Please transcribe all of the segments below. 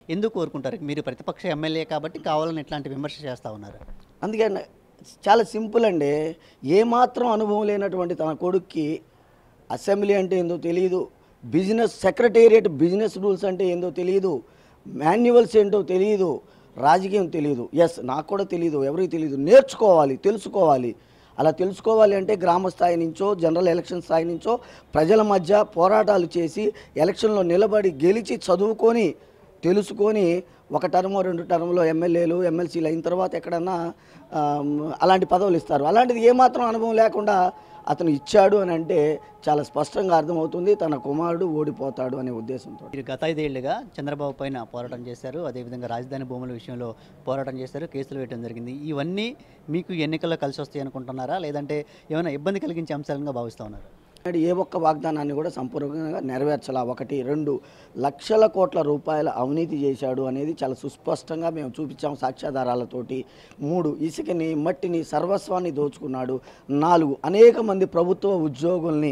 ఎందుకు కోరుకుంటారు? మీరు ప్రతిపక్ష ఎమ్మెల్యే కాబట్టి కావాలని ఇట్లాంటి విమర్శ చేస్తూ ఉన్నారు. అందుకే చాలా సింపుల్ అండి. ఏమాత్రం అనుభవం లేనటువంటి తన కొడుక్కి అసెంబ్లీ అంటే ఏందో తెలియదు, బిజినెస్ సెక్రటేరియట్ బిజినెస్ రూల్స్ అంటే ఏందో తెలియదు, మాన్యువల్స్ ఏంటో తెలియదు, రాజకీయం తెలియదు. ఎస్, నాకు కూడా తెలియదు, ఎవరికి తెలియదు. నేర్చుకోవాలి, తెలుసుకోవాలి. అలా తెలుసుకోవాలి అంటే గ్రామ స్థాయి నుంచో జనరల్ ఎలక్షన్ స్థాయి నుంచో ప్రజల మధ్య పోరాటాలు చేసి ఎలక్షన్లో నిలబడి గెలిచి చదువుకొని తెలుసుకొని ఒక టర్మో 2 టర్మ్లో ఎమ్మెల్యేలు ఎమ్మెల్సీలు అయిన తర్వాత ఎక్కడన్నా అలాంటి పదవులు ఇస్తారు. అలాంటిది ఏమాత్రం అనుభవం లేకుండా అతను ఇచ్చాడు అని అంటే చాలా స్పష్టంగా అర్థమవుతుంది తన కుమారుడు ఓడిపోతాడు అనే ఉద్దేశంతో. మీరు గత 5 ఏళ్లుగా చంద్రబాబు పైన పోరాటం చేశారు, అదేవిధంగా రాజధాని భూముల విషయంలో పోరాటం చేశారు, కేసులు వేయడం జరిగింది. ఇవన్నీ మీకు ఎన్నికల్లో కలిసి వస్తాయి అనుకుంటున్నారా, లేదంటే ఏమైనా ఇబ్బంది కలిగించే అంశాలుగా భావిస్తూ ఉన్నారు? ఏ ఒక్క వాగ్దానాన్ని కూడా సంపూర్ణంగా నెరవేర్చాల. 1-2 లక్షల కోట్ల రూపాయల అవినీతి చేశాడు అనేది చాలా సుస్పష్టంగా మేము చూపించాము సాక్ష్యాధారాలతోటి. 3 ఇసుకని మట్టిని సర్వస్వాన్ని దోచుకున్నాడు. 4 అనేక మంది ప్రభుత్వ ఉద్యోగుల్ని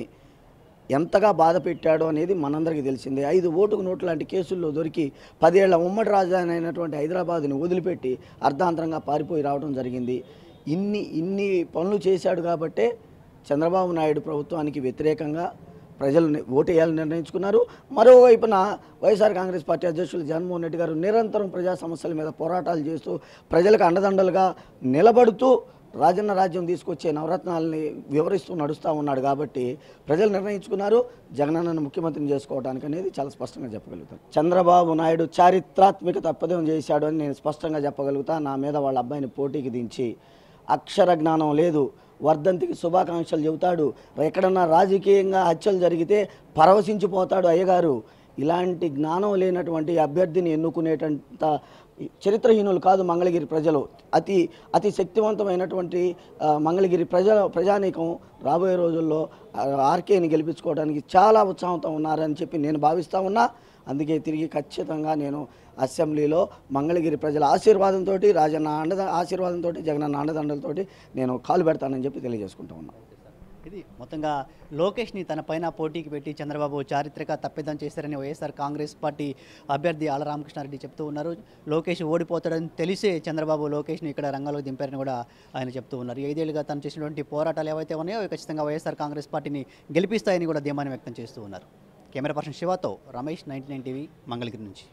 ఎంతగా బాధ పెట్టాడో అనేది మనందరికీ తెలిసిందే. 5 ఓటుకు నోటు లాంటి కేసుల్లో దొరికి 10 ఏళ్ల ఉమ్మడి రాజధాని అయినటువంటి హైదరాబాద్ని వదిలిపెట్టి అర్ధాంతరంగా పారిపోయి రావడం జరిగింది. ఇన్ని పనులు చేశాడు కాబట్టే చంద్రబాబు నాయుడు ప్రభుత్వానికి వ్యతిరేకంగా ప్రజలు ఓటేయాలని నిర్ణయించుకున్నారు. మరోవైపున వైఎస్ఆర్ కాంగ్రెస్ పార్టీ అధ్యక్షులు జగన్మోహన్ రెడ్డి గారు నిరంతరం ప్రజా సమస్యల మీద పోరాటాలు చేస్తూ ప్రజలకు అండదండలుగా నిలబడుతూ రాజన్న రాజ్యం తీసుకొచ్చే నవరత్నాలని వివరిస్తూ నడుస్తూ ఉన్నాడు. కాబట్టి ప్రజలు నిర్ణయించుకున్నారు జగనన్నను ముఖ్యమంత్రిని చేసుకోవడానికి అనేది చాలా స్పష్టంగా చెప్పగలుగుతాను. చంద్రబాబు నాయుడు చారిత్రాత్మక తప్పదేం చేశాడు అని నేను స్పష్టంగా చెప్పగలుగుతా. నా మీద వాళ్ళ అబ్బాయిని పోటీకి దించి అక్షర జ్ఞానం లేదు, వర్ధంతికి శుభాకాంక్షలు చెబుతాడు, ఎక్కడన్నా రాజకీయంగా హత్యలు జరిగితే పరవశించిపోతాడు అయ్యగారు. ఇలాంటి జ్ఞానం లేనటువంటి అభ్యర్థిని ఎన్నుకునేటంత చరిత్రహీనులు కాదు మంగళగిరి ప్రజలు. అతి శక్తివంతమైనటువంటి మంగళగిరి ప్రజానీకం రాబోయే రోజుల్లో ఆర్కేని గెలిపించుకోవడానికి చాలా ఉత్సాహంతో ఉన్నారని చెప్పి నేను భావిస్తూ ఉన్నా. అందుకే తిరిగి ఖచ్చితంగా నేను అసెంబ్లీలో మంగళగిరి ప్రజల ఆశీర్వాదంతో, రాజన్న ఆశీర్వాదంతో, జగనన్న అండదండలతో నేను కాలు పెడతానని చెప్పి తెలియజేసుకుంటూ ఉన్నాను. ఇది మొత్తంగా లోకేష్ని తన పైన పోటీకి పెట్టి చంద్రబాబు చారిత్రక తప్పిదం చేశారని వైఎస్ఆర్ కాంగ్రెస్ పార్టీ అభ్యర్థి ఆళ్ల రామకృష్ణారెడ్డి చెప్తూ ఉన్నారు. లోకేష్ ఓడిపోతాడని తెలిసే చంద్రబాబు లోకేష్ని ఇక్కడ రంగంలోకి దింపారని కూడా ఆయన చెప్తూ ఉన్నారు. 5 ఏళ్లుగా తను చేసినటువంటి పోరాటాలు ఏవైతే ఉన్నాయో అవి ఖచ్చితంగా వైఎస్ఆర్ కాంగ్రెస్ పార్టీని గెలిపిస్తాయని కూడా ధీమాన్ని వ్యక్తం చేస్తూ ఉన్నారు. కెమెరా పర్సన్ శివతో రమేష్, 99 టీవీ మంగళగిరి నుంచి.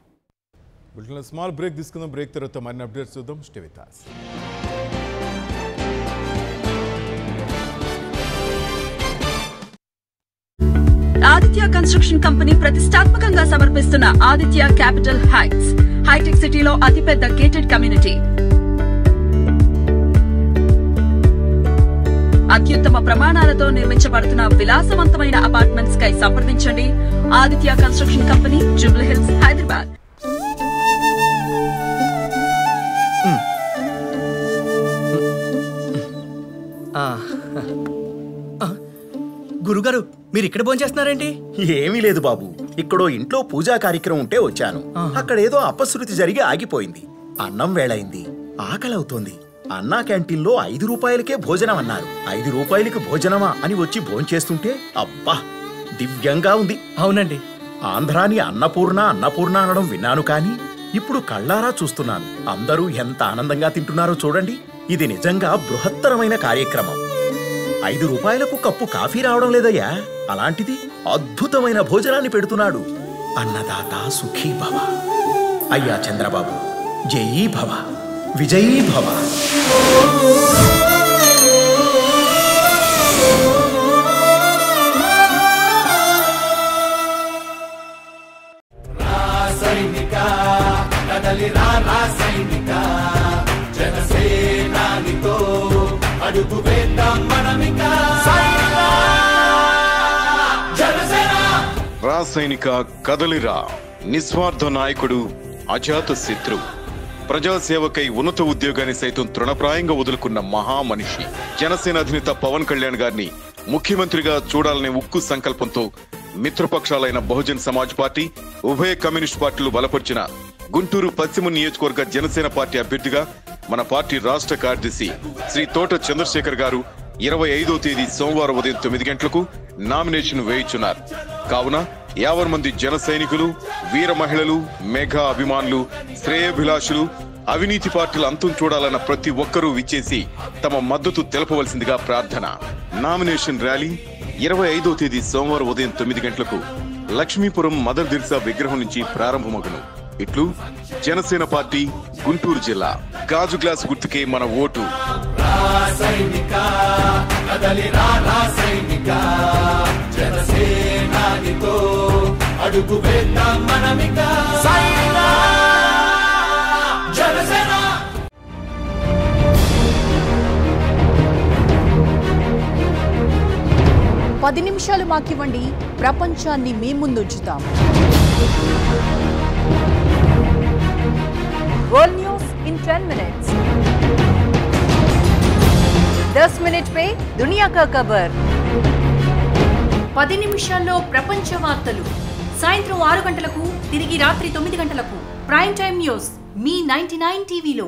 స్మాల్ బ్రేక్ తీసుకుందాం. బ్రేక్ తర్వాత మరిన్ని అప్డేట్స్ చూద్దాం. Stay with us. Aditya construction company ప్రతిష్టాత్మకంగా సమర్పిస్తున్న ఆదిత్య క్యాపిటల్ హైట్స్ హైటెక్ సిటీలో అతిపెద్ద గేటెడ్ కమ్యూనిటీ. అత్యుత్తమ ప్రమాణాలతో నిర్మించబడుతున్న విలాసవంతమైన అపార్ట్మెంట్స్ కై సంప్రదించండి. Aditya construction company, Jubilee Hills, Hyderabad. గురుగారు, మీరు ఇక్కడ భోంచేస్తున్నారేంటి? ఏమీ లేదు బాబు, ఇక్కడో ఇంట్లో పూజా కార్యక్రమం ఉంటే వచ్చాను. అక్కడేదో అపశృతి జరిగి ఆగిపోయింది. అన్నం వేళయింది, ఆకలవుతోంది. అన్నా క్యాంటీన్లో 5 రూపాయలకే భోజనం అన్నారు. 5 రూపాయలకి భోజనమా అని వచ్చి భోంచేస్తుంటే అబ్బా దివ్యంగా ఉంది. అవునండి, ఆంధ్రాని అన్నపూర్ణ అనడం విన్నాను, కానీ ఇప్పుడు కళ్ళారా చూస్తున్నాను. అందరూ ఎంత ఆనందంగా తింటున్నారో చూడండి. ఇది నిజంగా బృహత్తరమైన కార్యక్రమం. 5 రూపాయలకు కప్పు కాఫీ రావడం లేదయ్యా, అలాంటిది అద్భుతమైన భోజనాన్ని పెడుతున్నాడు. అన్నదాత సుఖీ భవ. అయ్యా చంద్రబాబు, జయీ భవ, విజయీ భవ. రాసైనిక కదలిరా, నిస్వార్థ నాయకుడు, అజాత శత్రు, ప్రజాసేవకై ఉన్నత ఉద్యోగాన్ని సైతం తృణప్రాయంగా వదులుకున్న మహామనిషి. జనసేన అధినేత పవన్ కళ్యాణ్ గారిని ముఖ్యమంత్రిగా చూడాలనే ఉక్కు సంకల్పంతో మిత్రపక్షాలైన బహుజన్ సమాజ్ పార్టీ, ఉభయ కమ్యూనిస్ట్ పార్టీలు బలపరిచిన గుంటూరు పశ్చిమ నియోజకవర్గ జనసేన పార్టీ అభ్యర్థిగా మన పార్టీ రాష్ట్ర కార్యదర్శి శ్రీ తోట చంద్రశేఖర్ గారు 25వ తేదీ సోమవారం ఉదయం 9 గంటలకు నామినేషన్ వేయించున్నారు. కావున 50 మంది జన సైనికులు, వీర మహిళలు, మెగా అభిమానులు, శ్రేయోభిలాషులు, అవినీతి పార్టీల అంతం చూడాలన్న ప్రతి ఒక్కరూ విచ్చేసి తమ మద్దతు తెలపవలసిందిగా ప్రార్థన. నామినేషన్ ర్యాలీ 25వ తేదీ సోమవారం ఉదయం 9 గంటలకు లక్ష్మీపురం మదర్ దిర్సా విగ్రహం నుంచి ప్రారంభమగును. ఇట్లు జనసేన పార్టీ, గుంటూరు జిల్లా. గాజు గ్లాస్ గుర్తుకే మన ఓటు. అడుగు వేద్దాం మనమిక. 10 నిమిషాలు మాకివ్వండి, ప్రపంచాన్ని మీ ముందుంచుతాం. World News in 10 minutes. 10 minute पे दुनिया का खबर. 10 నిమిషాల్లో ప్రపంచ వార్తలు. సాయంత్రం 6 గంటలకు, తిరిగి రాత్రి 9 గంటలకు. ప్రైమ్ టైమ్ న్యూస్ మీ 99 టీవీలో.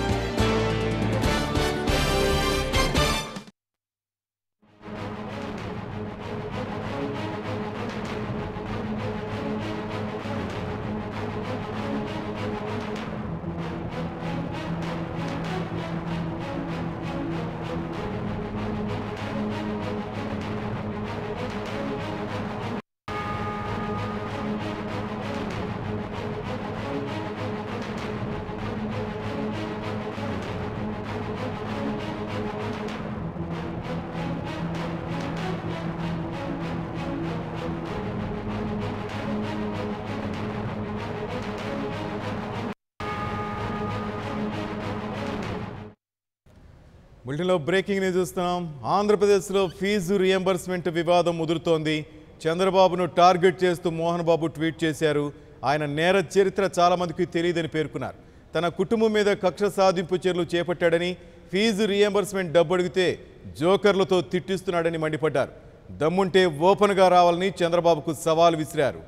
బులెటిన్లో బ్రేకింగ్ న్యూస్ చూస్తున్నాం. ఆంధ్రప్రదేశ్లో ఫీజు రియంబర్స్మెంట్ వివాదం ముదురుతోంది. చంద్రబాబును టార్గెట్ చేస్తూ మోహన్ బాబు ట్వీట్ చేశారు. ఆయన నేర చరిత్ర చాలా మందికి తెలియదని పేర్కొన్నారు. తన కుటుంబం మీద కక్ష సాధింపు చర్యలు చేపట్టాడని, ఫీజు రియంబర్స్మెంట్ డబ్బు అడిగితే జోకర్లతో తిట్టిస్తున్నాడని మండిపడ్డారు. దమ్ముంటే ఓపెన్గా రావాలని చంద్రబాబుకు సవాల్ విసిరారు.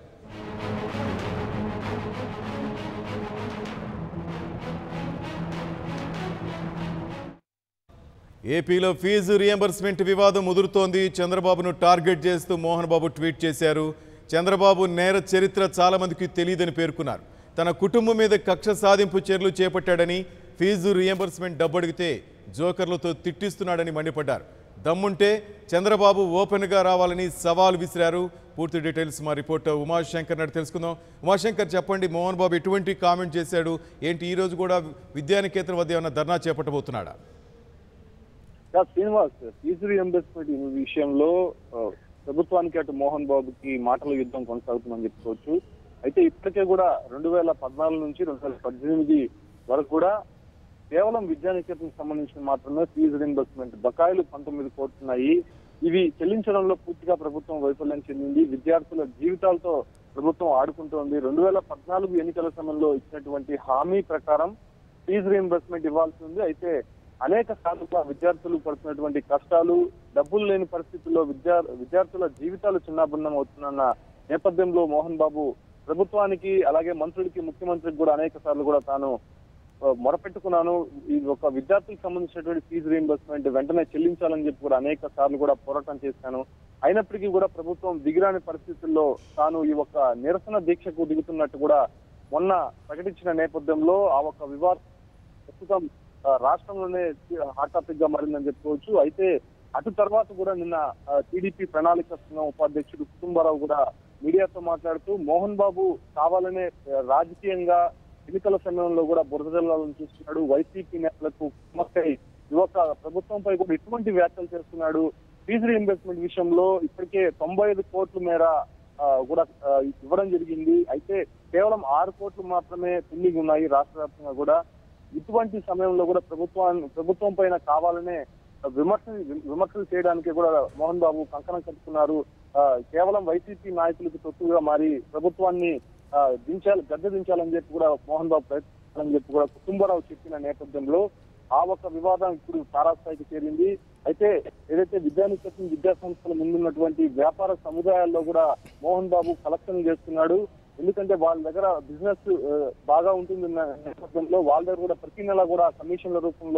ఏపీలో ఫీజు రియంబర్స్మెంట్ వివాదం ముదురుతోంది. చంద్రబాబును టార్గెట్ చేస్తూ మోహన్ బాబు ట్వీట్ చేశారు. చంద్రబాబు నేర చరిత్ర చాలా మందికి తెలియదని పేర్కొన్నారు. తన కుటుంబం మీద కక్ష సాధింపు చర్యలు చేపట్టాడని, ఫీజు రియంబర్స్మెంట్ డబ్బు అడిగితే జోకర్లతో తిట్టిస్తున్నాడని మండిపడ్డారు. దమ్ముంటే చంద్రబాబు ఓపెన్గా రావాలని సవాల్ విసిరారు. పూర్తి డీటెయిల్స్ మా రిపోర్టర్ ఉమాశంకర్ నాడు తెలుసుకుందాం. ఉమాశంకర్, చెప్పండి, మోహన్ బాబు ఎటువంటి కామెంట్ చేశాడు ఏంటి? ఈరోజు కూడా విద్యానికేతన్ వద్ద ఏమైనా ధర్నా చేపట్టబోతున్నాడా? శ్రీనివాస్, ఫీజు రియంబర్స్మెంట్ విషయంలో ప్రభుత్వానికి అటు మోహన్ బాబుకి మాటల యుద్ధం కొనసాగుతుందని చెప్పుకోవచ్చు. అయితే ఇప్పటికే కూడా 2014 నుంచి 2018 వరకు కూడా కేవలం విద్యానికేతన్ సంబంధించిన మాత్రమే ఫీజు రియంబర్స్మెంట్ బకాయిలు 19 కోట్లున్నాయి. ఇవి చెల్లించడంలో పూర్తిగా ప్రభుత్వం వైఫల్యం చెందింది. విద్యార్థుల జీవితాలతో ప్రభుత్వం ఆడుకుంటోంది. 2014 ఎన్నికల సమయంలో ఇచ్చినటువంటి హామీ ప్రకారం ఫీజు రియంబర్స్మెంట్ ఇవ్వాల్సి ఉంది. అయితే అనేక సార్లు విద్యార్థులు పడుతున్నటువంటి కష్టాలు, డబ్బులు లేని పరిస్థితుల్లో విద్యార్థుల జీవితాలు చిన్నాభిన్నం అవుతున్న నేపథ్యంలో మోహన్ బాబు ప్రభుత్వానికి, అలాగే మంత్రులకి, ముఖ్యమంత్రికి కూడా అనేక సార్లు కూడా తాను మొరపెట్టుకున్నాను. ఈ ఒక విద్యార్థులకు సంబంధించినటువంటి ఫీజు రియంబర్స్మెంట్ వెంటనే చెల్లించాలని చెప్పి కూడా అనేక సార్లు కూడా పోరాటం చేశాను. అయినప్పటికీ కూడా ప్రభుత్వం దిగిరాని పరిస్థితుల్లో తాను ఈ ఒక నిరసన దీక్షకు దిగుతున్నట్టు కూడా మొన్న ప్రకటించిన నేపథ్యంలో ఆ ఒక వివాదం ప్రస్తుతం రాష్ట్రంలోనే హాట్ టాపిక్ గా మారిందని చెప్పుకోవచ్చు. అయితే అటు తర్వాత కూడా నిన్న టీడీపీ ప్రణాళిక సంఘం ఉపాధ్యక్షుడు కుటుంబరావు కూడా మీడియాతో మాట్లాడుతూ మోహన్ బాబు కావాలనే రాజకీయంగా ఎన్నికల సమయంలో కూడా బురద జల్లాలను చూస్తున్నాడు. వైసీపీ నేతలకు కుమ్మక్కై యువక ప్రభుత్వంపై కూడా ఇటువంటి వ్యాఖ్యలు చేస్తున్నాడు. ఫీజు రియంబర్స్మెంట్ విషయంలో ఇప్పటికే 95 కోట్ల మేర కూడా ఇవ్వడం జరిగింది. అయితే కేవలం 6 కోట్లు మాత్రమే పెండింగ్ ఉన్నాయి రాష్ట్ర వ్యాప్తంగా కూడా. ఇటువంటి సమయంలో కూడా ప్రభుత్వం పైన కావాలనే విమర్శలు చేయడానికి కూడా మోహన్ బాబు కంకణం కట్టుకున్నారు. కేవలం వైసీపీ నాయకులకు తొత్తుగా మారి ప్రభుత్వాన్ని గద్దె దించాలని చెప్పి కూడా మోహన్ బాబు ప్రయత్నించాలని చెప్పి కూడా కుటుంబరావు చెప్పిన నేపథ్యంలో ఆ ఒక వివాదం ఇప్పుడు తారాస్థాయికి చేరింది. అయితే ఏదైతే విద్యానికేతన్ విద్యా సంస్థల ముందున్నటువంటి వ్యాపార సముదాయాల్లో కూడా మోహన్ బాబు కలెక్షన్ చేస్తున్నాడు. ఎందుకంటే వాళ్ళ దగ్గర బిజినెస్ బాగా ఉంటుంది నేపథ్యంలో వాళ్ళ దగ్గర కూడా ప్రతి నెల కూడా కమిషన్ల రూపంలో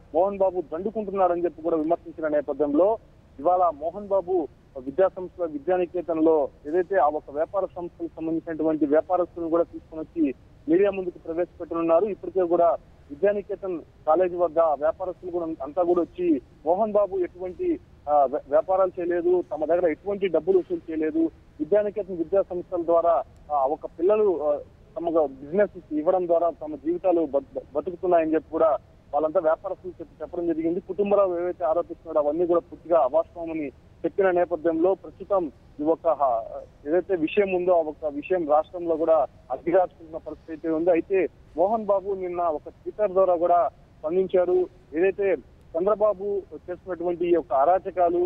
మోహన్ బాబు దండుకుంటున్నారని చెప్పి కూడా విమర్శించిన నేపథ్యంలో ఇవాళ మోహన్ బాబు విద్యా సంస్థ విద్యానికేతన్లో ఏదైతే ఆ ఒక వ్యాపార సంస్థలకు సంబంధించినటువంటి వ్యాపారస్తులను కూడా తీసుకుని వచ్చి మీడియా ముందుకు ప్రవేశపెట్టనున్నారు. ఇప్పటికే కూడా విద్యానికేతన్ కాలేజీ వద్ద వ్యాపారస్తులు కూడా అంతా కూడా వచ్చి మోహన్ బాబు ఎటువంటి వ్యాపారాలు చేయలేదు, తమ దగ్గర ఎటువంటి డబ్బులు వసూలు చేయలేదు, విద్యానికేతన్ విద్యా సంస్థల ద్వారా ఒక పిల్లలు తమ బిజినెస్ ఇవ్వడం ద్వారా తమ జీవితాలు బతుకుతున్నాయని చెప్పి కూడా వాళ్ళంతా వ్యాపారస్తులు చెప్పడం జరిగింది. కుటుంబరావు ఏవైతే ఆరోపిస్తున్నాడో అవన్నీ కూడా పూర్తిగా అవాస్తవమని చెప్పిన నేపథ్యంలో ప్రస్తుతం ఈ ఒక ఏదైతే విషయం ఉందో ఆ ఒక విషయం రాష్ట్రంలో కూడా అగ్గిరాచుకున్న పరిస్థితి ఉంది. అయితే మోహన్ బాబు నిన్న ఒక ట్విట్టర్ ద్వారా కూడా స్పందించారు. ఏదైతే చంద్రబాబు చేస్తున్నటువంటి ఈ యొక్క అరాచకాలు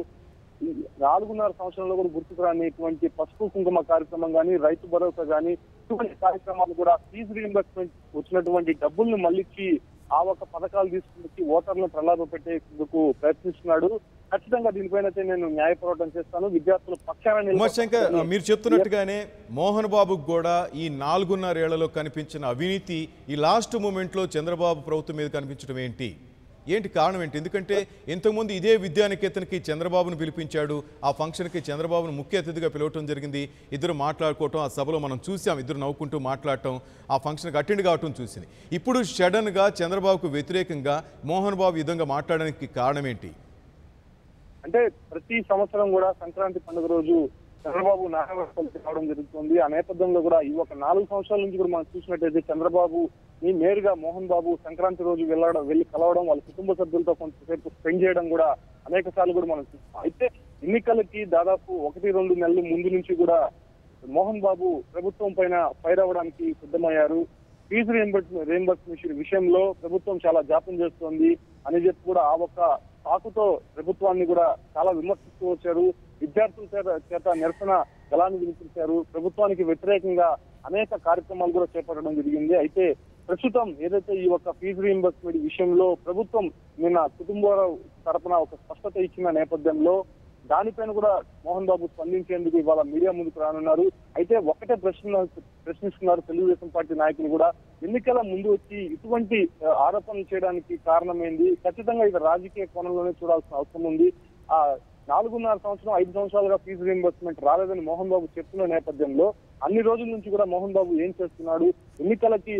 4.5 సంవత్సరంలో కూడా గుర్తుకు రానిటువంటి పసుపు కుంకుమ కార్యక్రమం కానీ, రైతు భరోసా కానీ ఇటువంటి కార్యక్రమాలు కూడా ఫీజు రీయింబర్స్మెంట్ వచ్చినటువంటి డబ్బుల్ని మళ్ళీ ఆ ఒక పథకాలు తీసుకుని ఓటర్లను ప్రలాభ పెట్టేందుకు ప్రయత్నిస్తున్నాడు. ఖచ్చితంగా దీనిపైన నేను న్యాయ పోరాటం చేస్తాను. విద్యార్థుల పక్షాన ఉమాశంకర్, మీరు చెప్తున్నట్టుగానే మోహన్ బాబుకు కూడా ఈ 4.5 ఏళ్లలో కనిపించిన అవినీతి ఈ లాస్ట్ మూమెంట్ లో చంద్రబాబు ప్రభుత్వం మీద కనిపించడం ఏంటి కారణం ఏంటి? ఎందుకంటే ఇంతకుముందు ఇదే విద్యానికేతన్కి చంద్రబాబును పిలిపించాడు. ఆ ఫంక్షన్కి చంద్రబాబును ముఖ్య అతిథిగా పిలవటం జరిగింది. ఇద్దరు మాట్లాడుకోవటం, ఆ సభలో మనం చూసాం, ఇద్దరు నవ్వుకుంటూ మాట్లాడటం, ఆ ఫంక్షన్కి అటెండ్ కావటం చూసింది. ఇప్పుడు సడన్గా చంద్రబాబుకు వ్యతిరేకంగా మోహన్ బాబు విధంగా మాట్లాడడానికి కారణం ఏంటి? అంటే ప్రతి సంవత్సరం కూడా సంక్రాంతి పండుగ రోజు చంద్రబాబు నాగవరం రావడం జరుగుతుంది. ఆ నేపథ్యంలో కూడా ఈ ఒక 4 సంవత్సరాల నుంచి కూడా మనం చూసినట్టయితే చంద్రబాబు నేరుగా మోహన్ బాబు సంక్రాంతి రోజు వెళ్ళి కలవడం, వాళ్ళ కుటుంబ సభ్యులతో కొంతసేపు స్పెండ్ చేయడం కూడా అనేక సార్లు కూడా మనం చూస్తాం. అయితే ఎన్నికలకి దాదాపు 1-2 నెలల ముందు నుంచి కూడా మోహన్ బాబు ప్రభుత్వం పైన ఫైర్ అవ్వడానికి సిద్ధమయ్యారు. ఫీజు రీయింబర్స్మెంట్ విషయంలో ప్రభుత్వం చాలా జాప్యం చేస్తోంది అని చెప్పి కూడా ఆ ఒక్క సాకుతో ప్రభుత్వాన్ని కూడా చాలా విమర్శిస్తూ వచ్చారు. విద్యార్థుల చేత నిరసన గళాన్ని వినిపించారు. ప్రభుత్వానికి వ్యతిరేకంగా అనేక కార్యక్రమాలు కూడా చేపట్టడం జరిగింది. అయితే ప్రస్తుతం ఏదైతే ఈ ఒక ఫీజు రీయింబర్స్మెంట్ విషయంలో ప్రభుత్వం నిన్న కుటుంబరావు తరపున ఒక స్పష్టత ఇచ్చిన నేపథ్యంలో దానిపైన కూడా మోహన్ బాబు స్పందించేందుకు ఇవాళ మీడియా ముందుకు రానున్నారు. అయితే ఒకటే ప్రశ్నిస్తున్నారు తెలుగుదేశం పార్టీ నాయకులు కూడా, ఎన్నికల ముందు వచ్చి ఇటువంటి ఆరోపణలు చేయడానికి కారణమైంది. ఖచ్చితంగా ఇది రాజకీయ కోణంలోనే చూడాల్సిన అవసరం ఉంది. 4.5 సంవత్సరం 5 సంవత్సరాలుగా ఫీజు రీయింబర్స్మెంట్ రాలేదని మోహన్ బాబు చెప్తున్న నేపథ్యంలో అన్ని రోజుల నుంచి కూడా మోహన్ బాబు ఏం చేస్తున్నాడు, ఎన్నికలకి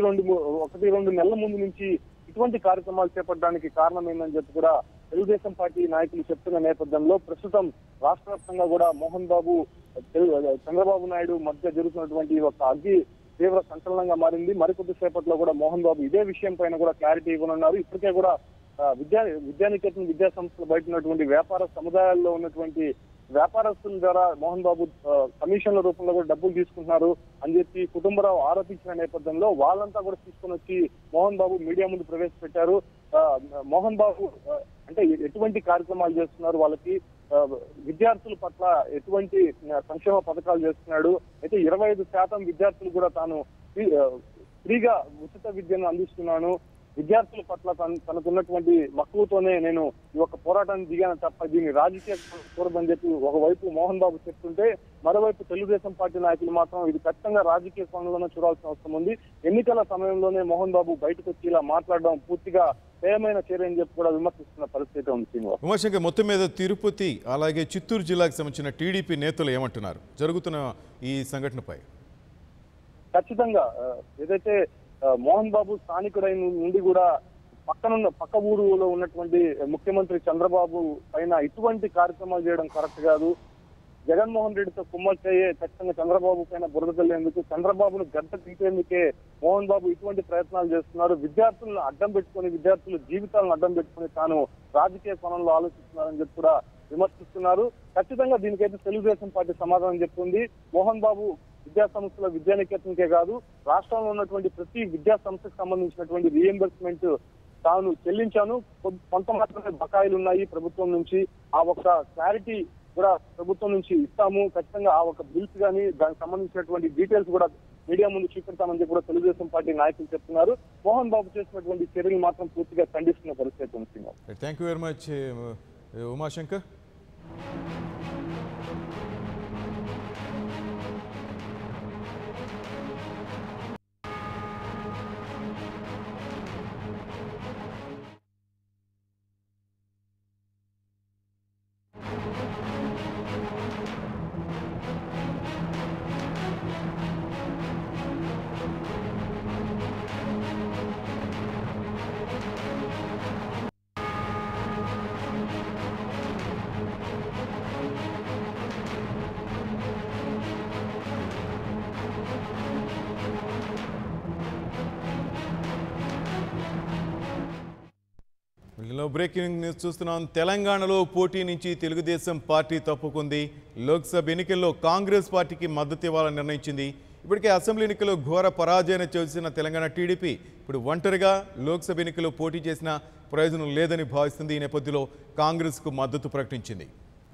1-2 నెలల ముందు నుంచి ఇటువంటి కార్యక్రమాలు చేపట్టడానికి కారణమైందని చెప్పి కూడా తెలుగుదేశం పార్టీ నాయకులు చెప్తున్న నేపథ్యంలో ప్రస్తుతం రాష్ట్ర వ్యాప్తంగా కూడా మోహన్ బాబు చంద్రబాబు నాయుడు మధ్య జరుగుతున్నటువంటి ఒక అగ్గి తీవ్ర సంచలనంగా మారింది. మరికొద్ది సేపట్లో కూడా మోహన్ బాబు ఇదే విషయం పైన కూడా క్లారిటీ ఇవ్వనున్నారు. ఇప్పటికే కూడా విద్యానికేతన్ విద్యా సంస్థలు బయట ఉన్నటువంటి వ్యాపార సముదాయాల్లో ఉన్నటువంటి వ్యాపారస్తుల ద్వారా మోహన్ బాబు కమిషన్ల రూపంలో కూడా డబ్బులు తీసుకుంటున్నారు అని చెప్పి కుటుంబరావు ఆరోపించిన నేపథ్యంలో వాళ్ళంతా కూడా తీసుకొని వచ్చి మోహన్ బాబు మీడియా ముందు ప్రవేశపెట్టారు. మోహన్ బాబు అంటే ఎటువంటి కార్యక్రమాలు చేస్తున్నారు, వాళ్ళకి విద్యార్థుల పట్ల ఎటువంటి సంక్షేమ పథకాలు చేస్తున్నాడు, అయితే 25% విద్యార్థులు కూడా తాను ఫ్రీగా ఉచిత విద్యను అందిస్తున్నాను, విద్యార్థుల పట్ల తనకున్నటువంటి మక్కువతోనే నేను ఈ యొక్క పోరాటాన్ని దిగాను తప్ప దీన్ని రాజకీయ కూడదని చెప్పి ఒకవైపు మోహన్ బాబు చెప్తుంటే మరోవైపు తెలుగుదేశం పార్టీ నాయకులు మాత్రం ఇది ఖచ్చితంగా రాజకీయ కోణంలోనే చూడాల్సిన అవసరం ఉంది. ఎన్నికల సమయంలోనే మోహన్ బాబు బయటకు వచ్చి ఇలా మాట్లాడడం పూర్తిగా ఏమైన చర్య అని చెప్పి కూడా విమర్శిస్తున్న పరిస్థితి ఉంది. శ్రీనివాస్, ఉమాశంకర్, మొత్తం మీద తిరుపతి అలాగే చిత్తూరు జిల్లాకు సంబంధించిన టీడీపీ నేతలు ఏమంటున్నారు జరుగుతున్న ఈ సంఘటనపై? ఖచ్చితంగా ఏదైతే మోహన్ బాబు స్థానికుడైన నుండి కూడా పక్క ఊరులో ఉన్నటువంటి ముఖ్యమంత్రి చంద్రబాబు పైన ఇటువంటి కార్యక్రమాలు చేయడం కరెక్ట్ కాదు. జగన్మోహన్ రెడ్డితో కుమ్మక్కయ్యే ఖచ్చితంగా చంద్రబాబు పైన బురద చల్లేందుకు, చంద్రబాబును గడ్డ తీసేందుకే మోహన్ బాబు ఇటువంటి ప్రయత్నాలు చేస్తున్నారు. విద్యార్థులను అడ్డం పెట్టుకుని, విద్యార్థుల జీవితాలను అడ్డం పెట్టుకుని తాను రాజకీయ కోణంలో ఆలోచిస్తున్నారని చెప్పి కూడా విమర్శిస్తున్నారు. ఖచ్చితంగా దీనికైతే తెలుగుదేశం పార్టీ సమాధానం చెప్తుంది. మోహన్ బాబు విద్యా సంస్థల విద్యానికేతన్కే కాదు రాష్ట్రంలో ఉన్నటువంటి ప్రతి విద్యా సంస్థకు సంబంధించినటువంటి రీయింబర్స్మెంట్ తాను చెల్లించాను, కొంత మాత్రమే బకాయిలు ఉన్నాయి ప్రభుత్వం నుంచి, ఆ ఒక్క క్లారిటీ కూడా ప్రభుత్వం నుంచి ఇస్తాము, ఖచ్చితంగా ఆ ఒక బిల్స్ కానీ దానికి సంబంధించినటువంటి డీటెయిల్స్ కూడా మీడియా ముందు చూపెడతామని కూడా తెలుగుదేశం పార్టీ నాయకులు చెప్తున్నారు. మోహన్ బాబు చేసినటువంటి చర్యలు మాత్రం పూర్తిగా ఖండిస్తున్న పరిస్థితి ఉంది. Thank you very much Umashankar. Breaking news చూస్తున్నాం. తెలంగాణలో పోటీ నుంచి తెలుగుదేశం పార్టీ తప్పుకుంది. లోక్సభ ఎన్నికల్లో కాంగ్రెస్ పార్టీకి మద్దతు ఇవ్వాలని నిర్ణయించింది. ఇప్పటికే అసెంబ్లీ ఎన్నికల్లో ఘోర పరాజయం చేసిన తెలంగాణ టీడీపీ ఇప్పుడు ఒంటరిగా లోక్సభ ఎన్నికల్లో పోటీ చేసిన ప్రయోజనం లేదని భావిస్తుంది. ఈ నేపథ్యంలో కాంగ్రెస్కు మద్దతు ప్రకటించింది.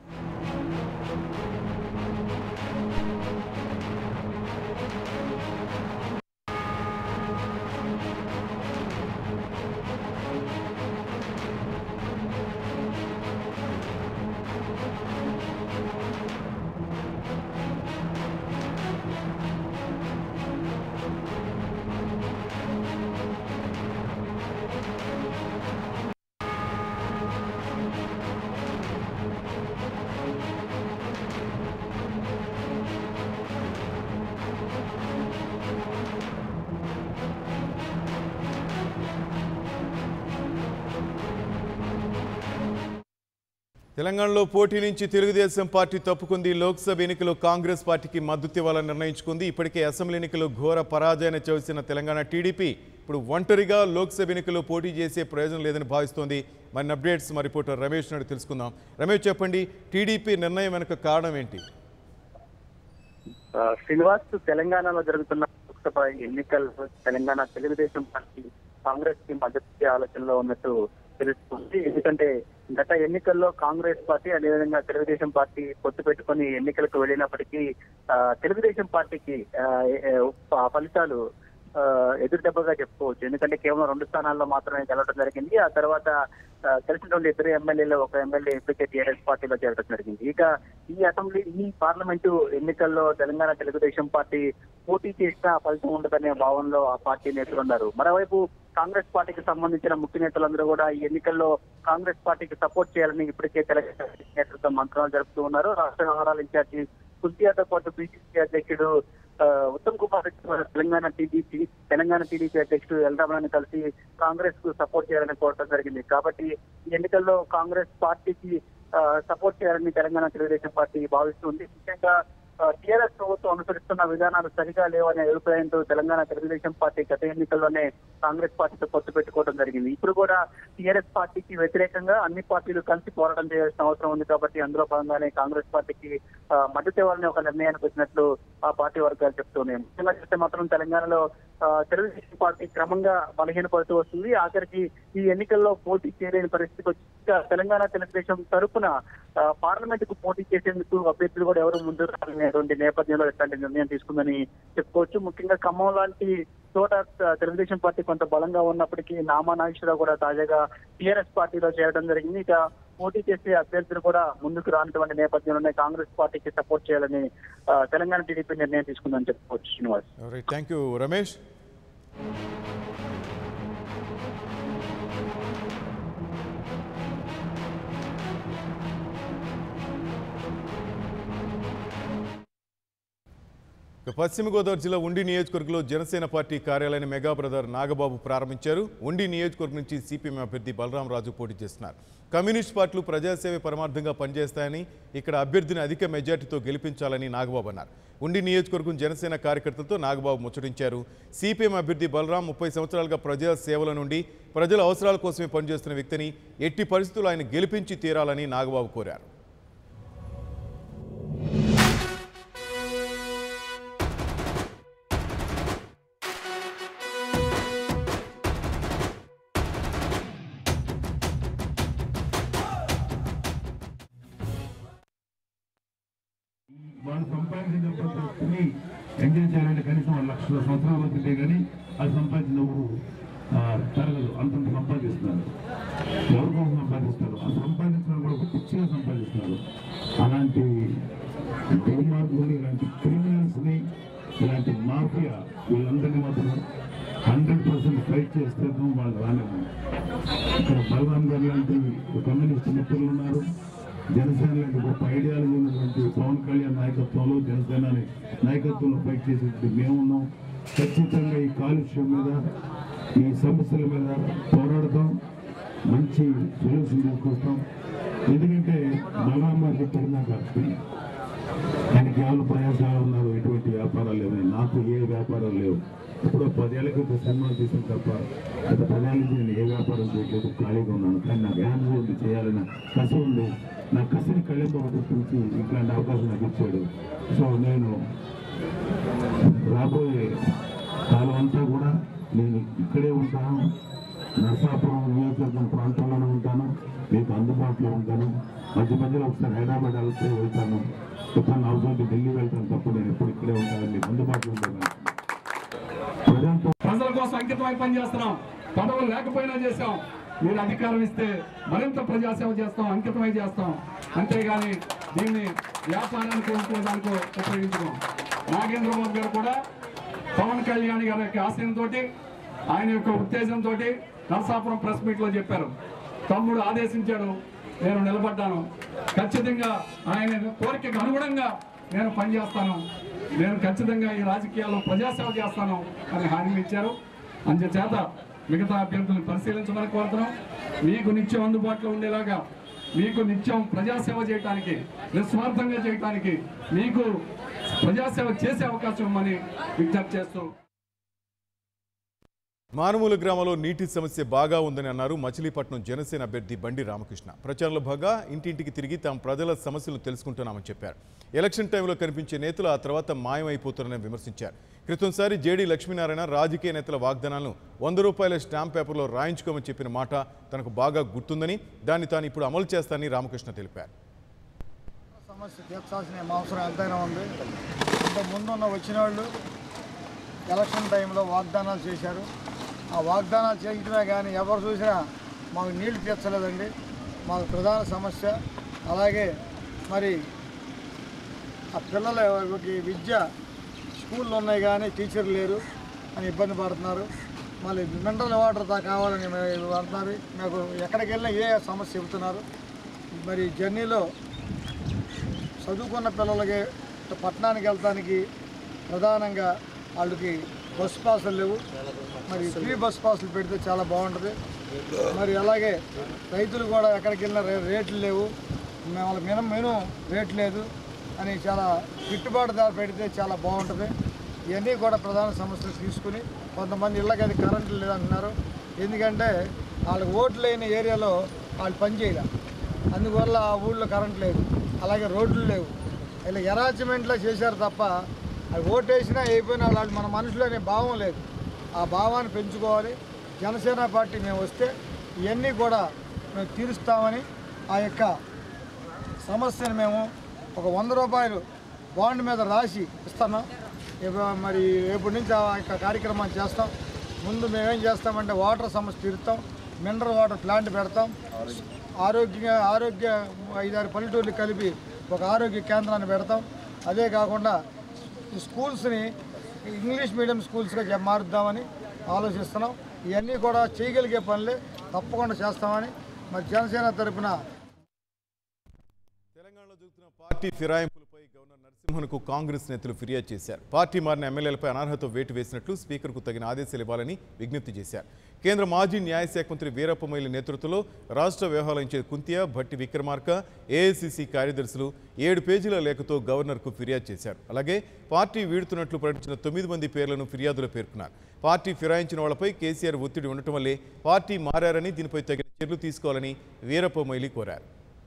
తెలంగాణలో పోటీ నుంచి తెలుగుదేశం పార్టీ తప్పుకుంది. లోక్సభ ఎన్నికల్లో కాంగ్రెస్ పార్టీకి మద్దతు ఇవ్వాలని నిర్ణయించుకుంది. ఇప్పటికే అసెంబ్లీ ఎన్నికల్లో ఘోర పరాజయం చేసిన తెలంగాణ టీడీపీ ఇప్పుడు ఒంటరిగా లోక్సభ ఎన్నికల్లో పోటీ చేసే ప్రయోజనం లేదని భావిస్తోంది. మరిన్ని అప్డేట్స్ మా రిపోర్టర్ రమేష్ నాయుడు తెలుసుకుందాం. రమేష్, చెప్పండి, టీడీపీ నిర్ణయం వెనుక కారణం ఏంటి? శ్రీనివాస్, తెలంగాణలో జరుగుతున్న లోక్సభ ఎన్నికల్లో తెలంగాణ తెలుగుదేశం పార్టీ కాంగ్రెస్ కి మద్దతు ఆలోచనలో ఉన్నట్టు తెలుస్తుంది. ఎందుకంటే గత ఎన్నికల్లో కాంగ్రెస్ పార్టీ అదేవిధంగా తెలుగుదేశం పార్టీ పొత్తు పెట్టుకుని ఎన్నికలకు వెళ్ళినప్పటికీ తెలుగుదేశం పార్టీకి ఫలితాలు ఎదురుదెబ్బగా చెప్పుకోవచ్చు. ఎందుకంటే కేవలం 2 స్థానాల్లో మాత్రమే గెలవడం జరిగింది. ఆ తర్వాత కలిసినటువంటి 2 ఎమ్మెల్యేలు, 1 ఎమ్మెల్యే ఇప్పటికే టీఆర్ఎస్ పార్టీలో చేరడం జరిగింది. ఇక ఈ పార్లమెంటు ఎన్నికల్లో తెలంగాణ తెలుగుదేశం పార్టీ పోటీ చేసిన ఫలితం ఉండదనే భావనలో ఆ పార్టీ నేతలు ఉన్నారు. మరోవైపు కాంగ్రెస్ పార్టీకి సంబంధించిన ముఖ్య నేతలందరూ కూడా ఈ ఎన్నికల్లో కాంగ్రెస్ పార్టీకి సపోర్ట్ చేయాలని ఇప్పటికే తెలంగాణ నేతలతో మంత్రాలు జరుపుతూ ఉన్నారు. రాష్ట్ర వ్యవహారాల ఇన్ఛార్జి కుంతియాతో పాటు పిసిసి అధ్యక్షుడు ఉత్తమ్ కుమార్ రెడ్డి తెలంగాణ టీడీపీ అధ్యక్షుడు ఎల్రామని కలిసి కాంగ్రెస్ కు సపోర్ట్ చేయాలని కోరడం జరిగింది. కాబట్టి ఈ ఎన్నికల్లో కాంగ్రెస్ పార్టీకి సపోర్ట్ చేయాలని తెలంగాణ తెలుగుదేశం పార్టీ భావిస్తుంది. ముఖ్యంగా టీఆర్ఎస్ ప్రభుత్వం అనుసరిస్తున్న విధానాలు సరిగా లేవనే అభిప్రాయంతో తెలంగాణ తెలుగుదేశం పార్టీ గత ఎన్నికల్లోనే కాంగ్రెస్ పార్టీతో పొత్తు పెట్టుకోవడం జరిగింది. ఇప్పుడు కూడా టీఆర్ఎస్ పార్టీకి వ్యతిరేకంగా అన్ని పార్టీలు కలిసి పోరాటం చేయాల్సిన అవసరం ఉంది. కాబట్టి అందులో భాగంగానే కాంగ్రెస్ పార్టీకి మద్దతు ఇవ్వాలని ఒక నిర్ణయానికి వచ్చినట్లు ఆ పార్టీ వర్గాలు చెప్తున్నాయి. ముఖ్యంగా చూస్తే మాత్రం తెలంగాణలో తెలుగుదేశం పార్టీ క్రమంగా బలహీనపడుతూ వస్తుంది. ఆఖరికి ఈ ఎన్నికల్లో పోటీ చేయలేని పరిస్థితికి వచ్చి తెలంగాణ తెలుగుదేశం తరఫున పార్లమెంట్ కు పోటీ చేసేందుకు అభ్యర్థులు కూడా ఎవరు ముందు రాలేనటువంటి నేపథ్యంలో ఇట్లాంటి నిర్ణయం తీసుకుందని చెప్పుకోవచ్చు. ముఖ్యంగా ఖమ్మం లాంటి చోట తెలుగుదేశం పార్టీ కొంత బలంగా ఉన్నప్పటికీ నామా నాగేశ్వరరావు కూడా తాజాగా టీఆర్ఎస్ పార్టీలో చేరడం జరిగింది. ఇక పోటీ చేసే అభ్యర్థులు కూడా ముందుకు రానటువంటి నేపథ్యంలోనే కాంగ్రెస్ పార్టీకి సపోర్ట్ చేయాలని తెలంగాణ టీడీపీ నిర్ణయం తీసుకుందని చెప్పుకోవచ్చు. Srinivas, thank you Ramesh. పశ్చిమ గోదావరి జిల్లా ఉండి నియోజకవర్గంలో జనసేన పార్టీ కార్యాలయాన్ని మెగా బ్రదర్ నాగబాబు ప్రారంభించారు. ఉండి నియోజకవర్గం నుంచి సిపిఎం అభ్యర్థి బలరాం రాజు పోటీ చేస్తున్నారు. కమ్యూనిస్ట్ పార్టీలు ప్రజాసేవ పరమార్థంగా పనిచేస్తాయని, ఇక్కడ అభ్యర్థిని అధిక మెజార్టీతో గెలిపించాలని నాగబాబు అన్నారు. ఉండి నియోజకవర్గం జనసేన కార్యకర్తలతో నాగబాబు ముచ్చటించారు. సిపిఎం అభ్యర్థి బలరాం 30 సంవత్సరాలుగా ప్రజా సేవల నుండి ప్రజల అవసరాల కోసమే పనిచేస్తున్న వ్యక్తిని ఎట్టి పరిస్థితుల్లో ఆయన గెలిపించి తీరాలని నాగబాబు కోరారు. వాళ్ళు సంపాదించిన పద్ధతిని ఎంజాయ్ చేయాలంటే కనీసం 1 లక్షల సంవత్సరాలు అవుతుంటే కానీ అది సంపాదించిన తరగదు. అంతంత సంపాదిస్తున్నారు. ఎవరికోసం సంపాదిస్తారు? ఆ సంపాదించడం కూడా ఒక పిచ్చిగా సంపాదిస్తున్నారు. అలాంటి దుర్మార్గులు, ఇలాంటి క్రిమినల్స్ని, ఇలాంటి మాఫియా వీళ్ళందరినీ మాత్రం 100% ఫైట్ చేస్తే వాళ్ళు రాలేము. ఇక్కడ బలరాం గారు లాంటి కమ్యూనిస్ట్ మిత్రులు ఉన్నారు. జనసేన లాంటి గొప్ప ఐడియాలజీ ఉన్నటువంటి పవన్ కళ్యాణ్ నాయకత్వంలో, జనసేన నాయకత్వంలో ఫైట్ చేసేటువంటి మేమున్నాం. ఖచ్చితంగా ఈ కాలుష్యం మీద, ఈ సమస్యల మీద పోరాడతాం, మంచి సొల్యూషన్ తీసుకొస్తాం. ఎందుకంటే బలరాం గారు చెప్పినాక ఆయన కేవలం ప్రయాసాలు ఉన్నారు, ఎటువంటి వ్యాపారాలు లేవు. నాకు ఏ వ్యాపారాలు లేవు. ఇప్పుడు 10 ఏళ్ల క్రితం సినిమా తీసిన తప్ప గత 10 ఏళ్ళ నుంచి నేను ఏ వ్యాపారం చేయలేదు, ఖాళీగా ఉన్నాను. కానీ నాకు ధ్యానం ఉంది, చేయాలని కసి ఉంది. నా కసిని కళ్ళెంతో గుర్తించి ఇట్లాంటి అవకాశం నాకు ఇచ్చాడు. సో నేను రాబోయే కాలం అంతా కూడా నేను ఇక్కడే ఉంటాను, నరసాపురం నియోజకవర్గం ప్రాంతంలోనే ఉంటాను, మీకు అందుబాటులో ఉంటాను. మధ్య మధ్యలో ఒకసారి హైదరాబాద్ వెళ్తాను, తుఫాన్ అవసరం ఢిల్లీ వెళ్తాను తప్ప నేను ఎప్పుడు ఇక్కడే ఉంటాను, మీకు అందుబాటులో ఉంటాను. ప్రజల కోసం అంకితమై పనిచేస్తున్నాం. పదవులు లేకపోయినా చేశాం. మీరు అధికారం ఇస్తే మరింత ప్రజాసేవ చేస్తాం, అంకితమై చేస్తాం. అంతేగాని దీన్ని వ్యాపారానికి దానికో ఉపయోగించుకోం. నాగేంద్రబాబు గారు కూడా పవన్ కళ్యాణ్ గారి యొక్క ఆశయంతో, ఆయన యొక్క ఉత్తేజంతో నరసాపురం ప్రెస్ మీట్లో చెప్పారు. తమ్ముడు ఆదేశించాడు, నేను నిలబడ్డాను. ఖచ్చితంగా ఆయన కోరికకు అనుగుణంగా నేను పనిచేస్తాను, నేను ఖచ్చితంగా ఈ రాజకీయాల్లో ప్రజాసేవ చేస్తాను అని హామీ ఇచ్చారు. అందుచేత మిగతా అభ్యర్థులను పరిశీలించమని కోరుతున్నాం. మీకు నిత్యం అందుబాటులో ఉండేలాగా, మీకు నిత్యం ప్రజాసేవ చేయడానికి, నిస్వార్థంగా చేయడానికి, మీకు ప్రజాసేవ చేసే అవకాశం ఇవ్వమని విజ్ఞప్తి చేస్తూ మానుమూల గ్రామంలో నీటి సమస్య బాగా ఉందని అన్నారు మచిలీపట్నం జనసేన అభ్యర్థి బండి రామకృష్ణ. ప్రచారంలో భాగంగా ఇంటింటికి తిరిగి తాము ప్రజల సమస్యలను తెలుసుకుంటున్నామని చెప్పారు. ఎలక్షన్ టైంలో కనిపించే నేతలు ఆ తర్వాత మాయమైపోతారని విమర్శించారు. క్రితంసారి జేడీ లక్ష్మీనారాయణ రాజకీయ నేతల వాగ్దానాలను 100 రూపాయల స్టాంప్ పేపర్లో రాయించుకోమని చెప్పిన మాట తనకు బాగా గుర్తుందని, దాన్ని తాను ఇప్పుడు అమలు చేస్తానని రామకృష్ణ తెలిపారు. సమస్య తీర్చాల్సిన అవసరం ఎంతైనా ఉంది. ముందున్న వచ్చిన వాళ్ళు ఎలక్షన్ టైంలో వాగ్దానాలు చేశారు. ఆ వాగ్దానాలు చేయటమే కానీ ఎవరు చూసినా మాకు నీళ్లు తీర్చలేదండి. మాకు ప్రధాన సమస్య. అలాగే మరి ఆ పిల్లలకి విద్య స్కూళ్ళు ఉన్నాయి కానీ టీచర్లు లేరు అని ఇబ్బంది పడుతున్నారు. మళ్ళీ మినరల్ వాటర్ కావాలని పడుతున్నారు. నాకు ఎక్కడికి వెళ్ళినా ఏ సమస్య చెబుతున్నారు. మరి జర్నీలో చదువుకున్న పిల్లలకి పట్టణానికి వెళ్తానికి ప్రధానంగా వాళ్ళకి బస్ పాసులు లేవు. మరి ఫ్రీ బస్ పాసులు పెడితే చాలా బాగుంటుంది. మరి అలాగే రైతులు కూడా ఎక్కడికి వెళ్ళినా రేట్లు లేవు, వాళ్ళ మినిమం రేట్ లేదు అని చాలా గిట్టుబాటు ధర పెడితే చాలా బాగుంటుంది. ఇవన్నీ కూడా ప్రధాన సమస్యలు తీసుకుని కొంతమంది ఇళ్ళకి అది కరెంటు లేదంటున్నారు. ఎందుకంటే వాళ్ళకి ఓట్లు లేని ఏరియాలో వాళ్ళు పనిచేయాలి, అందువల్ల ఆ ఊళ్ళో కరెంట్ లేదు, అలాగే రోడ్లు లేవు. ఇలా అరేంజ్మెంట్లో చేశారు తప్ప అది ఓటేసినా అయిపోయినా వాళ్ళు మన మనసులో అనే భావం లేదు. ఆ భావాన్ని పెంచుకోవాలి. జనసేన పార్టీ మేము వస్తే ఇవన్నీ కూడా మేము తీరుస్తామని ఆ యొక్క సమస్యను మేము ఒక 100 రూపాయలు బాండ్ మీద రాసి ఇస్తున్నాం. మరి రేపటి నుంచి ఆ యొక్క కార్యక్రమాన్ని చేస్తాం. ముందు మేమేం చేస్తామంటే వాటర్ సమస్య తీరుస్తాం, మినరల్ వాటర్ ప్లాంట్ పెడతాం, ఆరోగ్య 5-6 పల్లెటూర్లు కలిపి ఒక ఆరోగ్య కేంద్రాన్ని పెడతాం. అదే కాకుండా స్కూల్స్ని ఇంగ్లీష్ మీడియం స్కూల్స్గా మారుద్దామని ఆలోచిస్తున్నాం. ఇవన్నీ కూడా చేయగలిగే పనులే, తప్పకుండా చేస్తామని మరి జనసేన తరఫున. తెలంగాణలో జరుగుతున్న పార్టీ ఫిరాయింపులపై గవర్నర్ నరసింహన్కు కాంగ్రెస్ నేతలు ఫిర్యాదు చేశారు. పార్టీ మారిన ఎమ్మెల్యేలపై అనర్హత వేటు వేసినట్లు స్పీకర్కు తగిన ఆదేశాలు ఇవ్వాలని విజ్ఞప్తి చేశారు. కేంద్ర మాజీ న్యాయశాఖ మంత్రి వీరప్ప మొయిలీ నేతృత్వంలో రాష్ట్ర వ్యవహారాల ఇన్ఛార్జ్ కుంతియా, భట్టి విక్రమార్క, ఏఐసిసి కార్యదర్శులు 7 పేజీల లేఖతో గవర్నర్కు ఫిర్యాదు చేశారు. అలాగే పార్టీ వీడుతున్నట్లు ప్రకటించిన 9 మంది పేర్లను ఫిర్యాదులో పేర్కొన్నారు. పార్టీ ఫిరాయించిన వాళ్లపై కేసీఆర్ ఒత్తిడి ఉండటం వల్లే పార్టీ మారారని, దీనిపై తగిన చర్యలు తీసుకోవాలని వీరప్ప మొయిలీ కోరారు.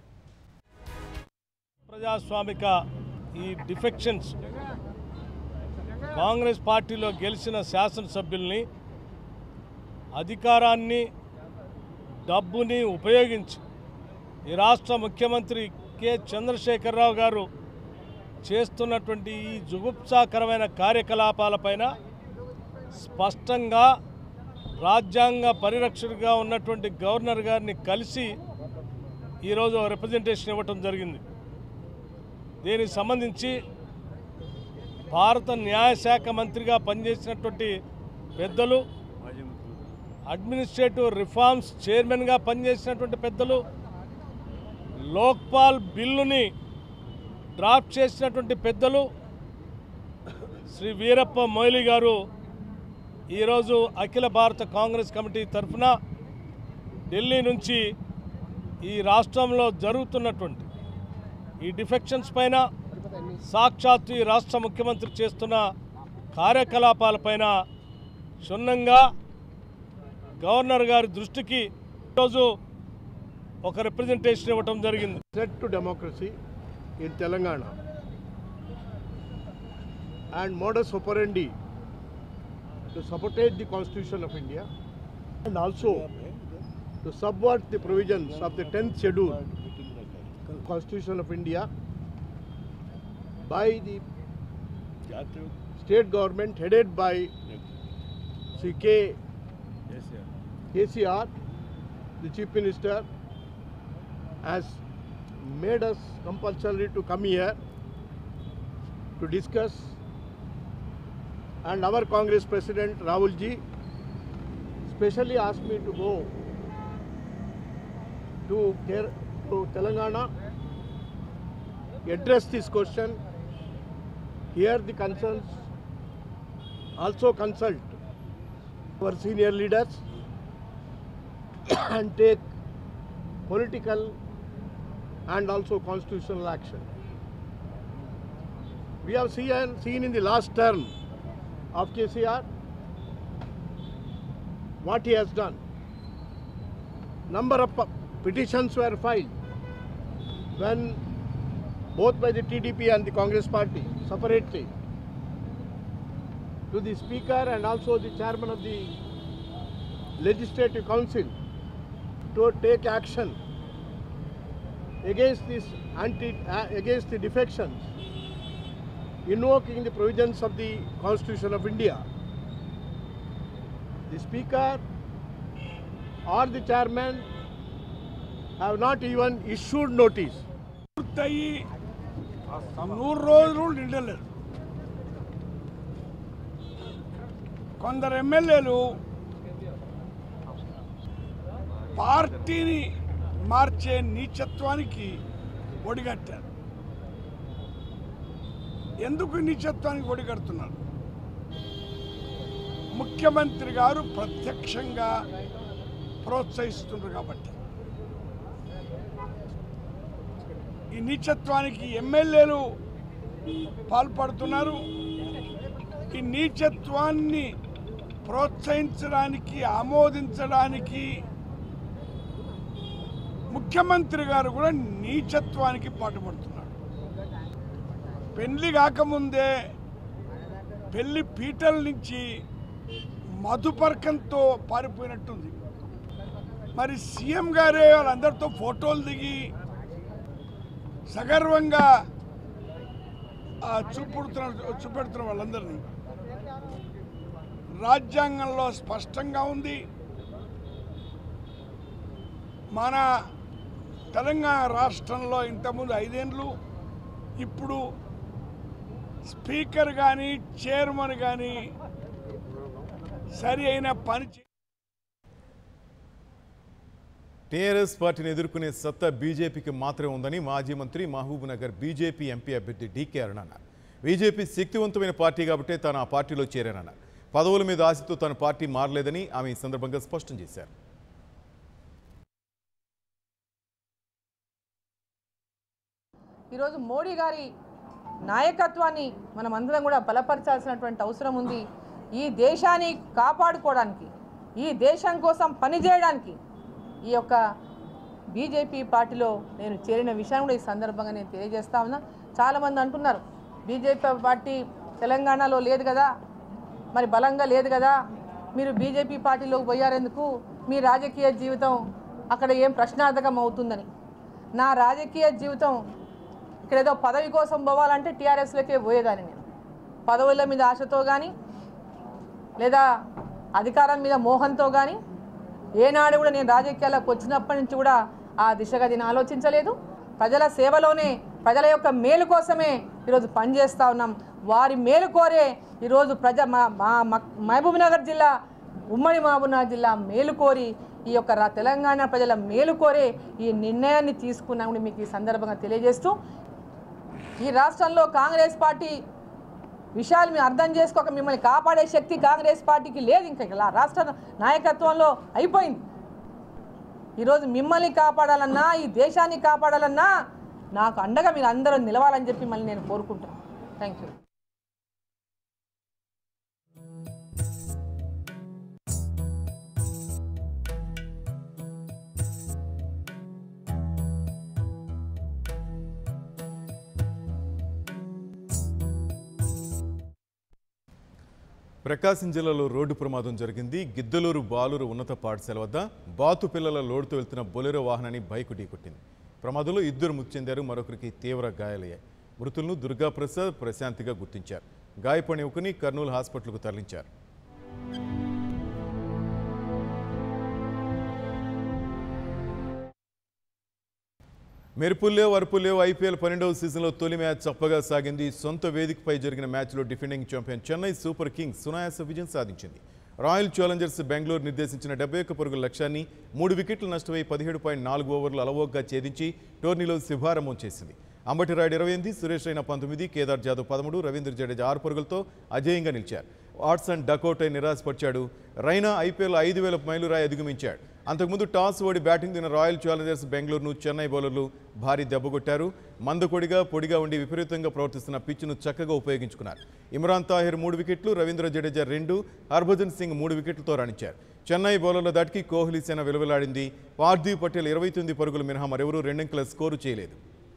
ప్రజాస్వామిక ఈ డిఫెక్షన్స్ కాంగ్రెస్ పార్టీలో గెలిచిన శాసనసభ్యుల్ని అధికారాన్ని, డబ్బుని ఉపయోగించి ఈ రాష్ట్ర ముఖ్యమంత్రి కె చంద్రశేఖరరావు గారు చేస్తున్నటువంటి ఈ జుగుప్సాకరమైన కార్యకలాపాలపైన స్పష్టంగా రాజ్యాంగ పరిరక్షకుడిగా ఉన్నటువంటి గవర్నర్ గారిని కలిసి ఈరోజు రిప్రజెంటేషన్ ఇవ్వటం జరిగింది. దీనికి సంబంధించి భారత న్యాయశాఖ మంత్రిగా పనిచేసినటువంటి పెద్దలు, అడ్మినిస్ట్రేటివ్ రిఫార్మ్స్ చైర్మన్గా పనిచేసినటువంటి పెద్దలు, లోక్పాల్ బిల్లుని డ్రాఫ్ట్ చేసినటువంటి పెద్దలు శ్రీ వీరప్ప మొయిలీ గారు ఈరోజు అఖిల భారత కాంగ్రెస్ కమిటీ తరఫున ఢిల్లీ నుంచి ఈ రాష్ట్రంలో జరుగుతున్నటువంటి ఈ డిఫెక్షన్స్ పైన, సాక్షాత్తు ఈ రాష్ట్ర ముఖ్యమంత్రి చేస్తున్న కార్యకలాపాలపైన క్షుణ్ణంగా గవర్నర్ గారి దృష్టికి ఈరోజు ఒక రిప్రజెంటేషన్ ఇవ్వటం జరిగింది. Threat to democracy in Telangana and modus operandi to sabotage the Constitution of India and also to subvert the provisions of the 10th schedule Constitution of India by the state government headed by C.K. KCR, the Chief Minister, has made us compulsory to come here to discuss, and our Congress President Rahul ji specially asked me to go to Telangana, address this question, hear the concerns, also consult our senior leaders and take political and also constitutional action. We have seen in the last term of KCR what he has done. Number of petitions were filed when both by the TDP and the Congress party separately to the Speaker and also the Chairman of the Legislative Council to take action against against the defections, invoking the provisions of the Constitution of India. The Speaker or the Chairman have not even issued notice. 100 రోజులు నిండలేదు. కొందరు ఎమ్మెల్యేలు పార్టీని మార్చే నీచత్వానికి ఒడిగట్టారు. ఎందుకు నీచత్వానికి ఒడిగడుతున్నారు? ముఖ్యమంత్రి గారు ప్రత్యక్షంగా ప్రోత్సహిస్తున్నారు కాబట్టి. ఈ నీచత్వానికి ఎమ్మెల్యేలు పాల్పడుతున్నారు. ఈ నీచత్వాన్ని ప్రోత్సహించడానికి, ఆమోదించడానికి ముఖ్యమంత్రి గారు కూడా నీచత్వానికి పాటుపడుతున్నాడు. పెళ్లి కాకముందే పెళ్లి పీటల నుంచి మధుపర్కంతో పారిపోయినట్టుంది. మరి సీఎం గారే వాళ్ళందరితో ఫోటోలు దిగి సగర్వంగా చూపెడుతున్న వాళ్ళందరినీ. రాజ్యాంగంలో స్పష్టంగా ఉంది, మన తెలంగాణ రాష్ట్రంలో ఇంతకుముందు 5 ఏళ్ళు, ఇప్పుడు స్పీకర్ కానీ చైర్మన్ కానీ సరి అయిన పని. టీఆర్ఎస్ పార్టీని ఎదుర్కొనే సత్తా బీజేపీకి మాత్రమే ఉందని మాజీ మంత్రి మహబూబ్ నగర్ బీజేపీ ఎంపీ అభ్యర్థి డీకే అరుణ అన్నారు. బీజేపీ శక్తివంతమైన పార్టీ కాబట్టి తాను ఆ పార్టీలో చేరానన్నారు. పదవుల మీద ఆశతో తన పార్టీ మారలేదని ఆమె ఈ సందర్భంగా స్పష్టం చేశారు. ఈరోజు మోడీ గారి నాయకత్వాన్ని మనం అందరం కూడా బలపరచాల్సినటువంటి అవసరం ఉంది. ఈ దేశాన్ని కాపాడుకోవడానికి, ఈ దేశం కోసం పనిచేయడానికి ఈ యొక్క బీజేపీ పార్టీలో నేను చేరిన విషయాన్ని కూడా ఈ సందర్భంగా నేను తెలియజేస్తా ఉన్నా. చాలామంది అంటున్నారు బీజేపీ పార్టీ తెలంగాణలో లేదు కదా, మరి బలంగా లేదు కదా, మీరు బీజేపీ పార్టీలోకి పోయారెందుకు, మీ రాజకీయ జీవితం అక్కడ ఏం ప్రశ్నార్థకం అవుతుందని. నా రాజకీయ జీవితం ఇక్కడ ఏదో పదవి కోసం పోవాలంటే టీఆర్ఎస్లోకే పోయేదాన్ని. నేను పదవుల మీద ఆశతో కానీ లేదా అధికారం మీద మోహంతో కానీ ఏనాడు కూడా నేను రాజకీయాలకు వచ్చినప్పటి నుంచి కూడా ఆ దిశగా నేను ఆలోచించలేదు. ప్రజల సేవలోనే, ప్రజల యొక్క మేలు కోసమే ఈరోజు పనిచేస్తూ ఉన్నాం. వారి మేలు కోరే ఈరోజు మహబూబ్నగర్ జిల్లా, ఉమ్మడి మహబూబ్నగర్ జిల్లా మేలు కోరి, ఈ యొక్క తెలంగాణ ప్రజల మేలు కోరే ఈ నిర్ణయాన్ని తీసుకున్నామని మీకు ఈ సందర్భంగా తెలియజేస్తూ, ఈ రాష్ట్రంలో కాంగ్రెస్ పార్టీ విషయాలు మీరు అర్థం చేసుకోక మిమ్మల్ని కాపాడే శక్తి కాంగ్రెస్ పార్టీకి లేదు. ఇంకా ఇలా రాష్ట్ర నాయకత్వంలో అయిపోయింది. ఈరోజు మిమ్మల్ని కాపాడాలన్నా, ఈ దేశాన్ని కాపాడాలన్నా నాకు అండగా మీరు అందరూ నిలవాలని చెప్పి మళ్ళీ నేను కోరుకుంటాను. Thank you. ప్రకాశం జిల్లాలో రోడ్డు ప్రమాదం జరిగింది. గిద్దలూరు బాలూరు ఉన్నత పాఠశాల వద్ద బాతు పిల్లల లోడుతో వెళ్తున్న బొలెరో వాహనాన్ని బైకు ఢీకొట్టింది. ప్రమాదంలో 2 మృతి చెందారు, మరొకరికి తీవ్ర గాయాలయ్యాయి. మృతులను దుర్గాప్రసాద్, ప్రశాంతిగా గుర్తించారు. గాయపడిన యువకుని కర్నూలు హాస్పిటల్కు తరలించారు. మెరుపుల్లేవ్ అరుపుల్లేవ్ ఐపీఎల్ 12వ సీజన్లో తొలి మ్యాచ్ చప్పగా సాగింది. సొంత వేదికపై జరిగిన మ్యాచ్లో defending champion Chennai super kings సునాయాస విజయం సాధించింది. రాయల్ ఛాలెంజర్స్ బెంగళూరు నిర్దేశించిన 71 పరుగుల లక్ష్యాన్ని 3 వికెట్లు నష్టమై 17.4 ఓవర్లు అలవోగ్గా ఛేదించి టోర్నీలో శుభారంభం చేసింది. అంబటి రాయుడు 28, సురేష్ రైనా 19, కేదార్ జాదవ్ 13, రవీంద్ర జడేజా 6 పరుగులతో అజేయంగా నిలిచారు. వాట్సన్ డకౌట్ అయి నిరాశపరిచాడు. రైనా ఐపీఎల్ 5000 మైలురాయి అధిగమించాడు. అంతకుముందు టాస్ ఓడి బ్యాటింగ్ దిన రాయల్ ఛాలెంజర్స్ బెంగళూరును చెన్నై బౌలర్లు భారీ దెబ్బకొట్టారు. మందకొడిగా పొడిగా ఉండి విపరీతంగా ప్రవర్తిస్తున్న పిచ్ను చక్కగా ఉపయోగించుకున్నారు. ఇమ్రాన్ తాహిర్ 3 వికెట్లు, రవీంద్ర జడేజా 2, హర్భజన్ సింగ్ 3 వికెట్లతో రాణించారు. చెన్నై బౌలర్ల దాటికి కోహ్లీ సేన విలువలాడింది. పార్థివ్ పటేల్ 29 పరుగులు మినహా మరెవరూ 2 అంకెల స్కోరు చేయలేదు.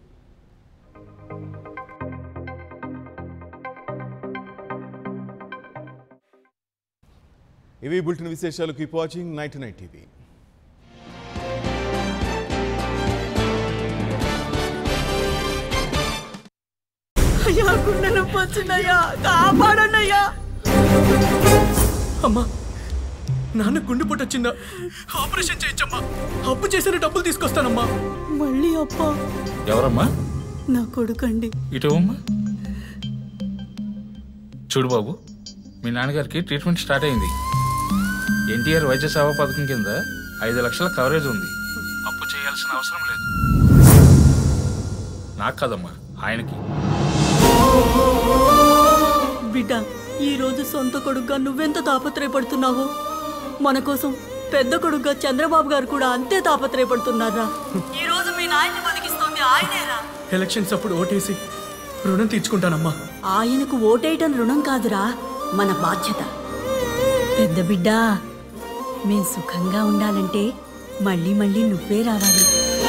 ఇవి బులెటిన్ విశేషాలు. Keep watching 99 TV. అయ్యా గుండె నొప్పి వచ్చిందయ్యా, కాపాడన్నయ్యా. అమ్మా, నాన్న గుండెపోటు వచ్చిందా? ఆపరేషన్ చేయొచ్చమ్మా. అప్పు చేసిన డబ్బులు తీసుకొస్తానమ్మా. మళ్ళీ అప్ప? ఎవరమ్మా? నా కొడుకండి. ఇటమ్మా. చూడు బాబు, మీ నాన్నగారికి ట్రీట్మెంట్ స్టార్ట్ అయింది. ఎన్టీఆర్ వైద్య సేవా పథకం కింద 5 లక్షల కవరేజ్ ఉంది. అప్పు చేయాల్సిన అవసరం లేదు. నాకు కదమ్మా, ఆయనకి. బిడ్డ, ఈ రోజు సొంత కొడుగ్గా నువ్వెంత తాపత్రయపడుతున్నావో మన కోసం పెద్ద కొడుగ్గా చంద్రబాబు గారు కూడా అంతే తాపత్రయపడుతున్నారా? ఈ రోజు మీ నాయన్ని బతికిస్తోంది ఆయనేరా. ఎలక్షన్స్ అప్పుడు ఓటేసి రుణం తీర్చుకుంటానమ్మా. ఆయనకు ఓటేయటం రుణం కాదురా, మన బాధ్యత. పెద్ద బిడ్డ, మేం సుఖంగా ఉండాలంటే మళ్ళీ మళ్ళీ నువ్వే రావాలి.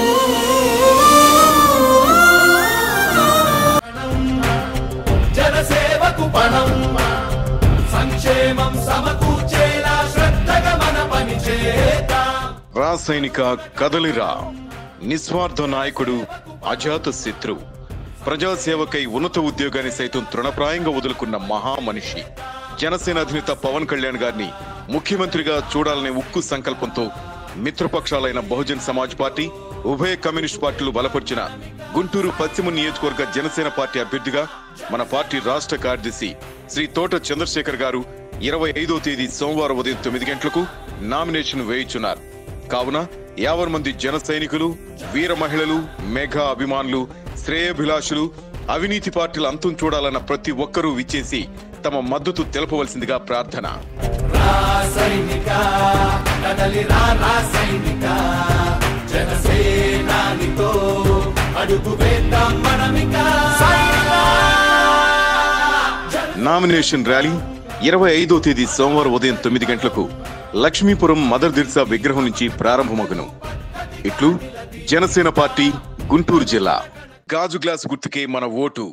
జనసేవకు పణం, సంక్షేమం సమకూర్చేలా శ్రద్ధగా మన పని చేద్దాం. రాసైనిక కదలిరా, నిస్వార్థ నాయకుడు, అజాత శత్రు, ప్రజాసేవకై ఉన్నత ఉద్యోగాన్ని సైతం తృణప్రాయంగా వదులుకున్న మహామనిషి, జనసేన అధినేత పవన్ కళ్యాణ్ గారిని ముఖ్యమంత్రిగా చూడాలనే ఉక్కు సంకల్పంతో మిత్రపక్షాలైన బహుజన్ సమాజ్ పార్టీ, ఉభయ కమ్యూనిస్ట్ పార్టీలు బలపరిచిన గుంటూరు పశ్చిమ నియోజకవర్గ జనసేన పార్టీ అభ్యర్థిగా మన పార్టీ రాష్ట్ర కార్యదర్శి శ్రీ తోట చంద్రశేఖర్ గారు 25వ తేదీ సోమవారం ఉదయం 9 గంటలకు నామినేషన్ వేయించున్నారు. కావున 50 మంది జన సైనికులు, వీర మహిళలు, మెగా అభిమానులు, శ్రేయభిలాషులు, అవినీతి పార్టీల అంతం చూడాలన్న ప్రతి ఒక్కరూ విచ్చేసి తమ మద్దతు తెలపవలసిందిగా ప్రార్థన. నామినేషన్ ర్యాలీ 25వ తేదీ సోమవారం ఉదయం 9 గంటలకు లక్ష్మీపురం మదర్ దిర్సా విగ్రహం నుంచి ప్రారంభమగును. ఇట్లు జనసేన పార్టీ, గుంటూరు జిల్లా. గాజు గ్లాసు గుర్తుకే మన ఓటు.